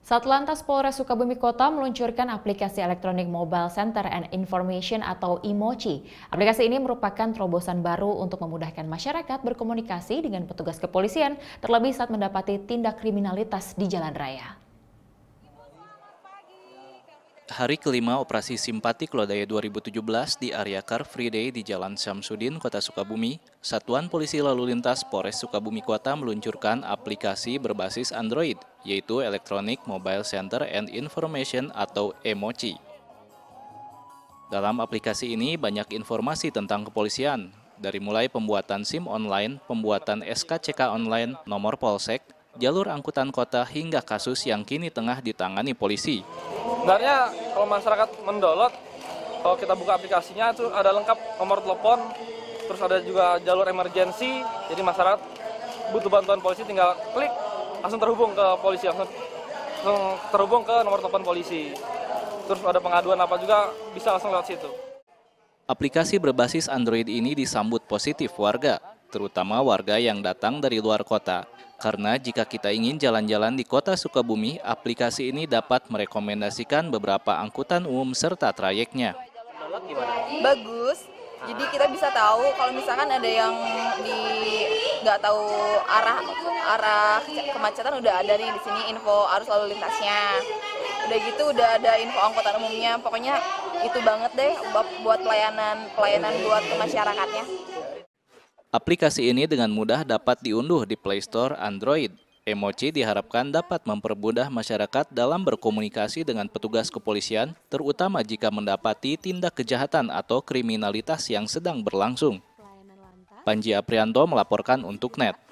Satlantas Polres Sukabumi Kota meluncurkan aplikasi Electronic Mobile Center and Information atau IMOCI. Aplikasi ini merupakan terobosan baru untuk memudahkan masyarakat berkomunikasi dengan petugas kepolisian, terlebih saat mendapati tindak kriminalitas di jalan raya. Hari kelima operasi Simpatik Lodaya 2017 di area Car Free Day di Jalan Syamsuddin, Kota Sukabumi, Satuan Polisi Lalu Lintas Polres Sukabumi Kota meluncurkan aplikasi berbasis Android, yaitu Electronic Mobile Center and Information atau EMOCI. Dalam aplikasi ini banyak informasi tentang kepolisian, dari mulai pembuatan SIM online, pembuatan SKCK online, nomor polsek, jalur angkutan kota hingga kasus yang kini tengah ditangani polisi. Sebenarnya kalau masyarakat mendownload, kalau kita buka aplikasinya itu ada lengkap nomor telepon, terus ada juga jalur emergensi, jadi masyarakat butuh bantuan polisi tinggal klik, langsung terhubung ke polisi, langsung terhubung ke nomor telepon polisi. Terus ada pengaduan apa juga bisa langsung lewat situ. Aplikasi berbasis Android ini disambut positif warga, terutama warga yang datang dari luar kota. Karena jika kita ingin jalan-jalan di kota Sukabumi, aplikasi ini dapat merekomendasikan beberapa angkutan umum serta trayeknya. Bagus, jadi kita bisa tahu kalau misalkan ada yang nggak tahu arah kemacetan, udah ada nih di sini info arus lalu lintasnya. Udah gitu udah ada info angkutan umumnya, pokoknya itu banget deh buat pelayanan buat ke masyarakatnya. Aplikasi ini dengan mudah dapat diunduh di Play Store Android. EMOCI diharapkan dapat mempermudah masyarakat dalam berkomunikasi dengan petugas kepolisian, terutama jika mendapati tindak kejahatan atau kriminalitas yang sedang berlangsung. Panji Aprianto melaporkan untuk NET.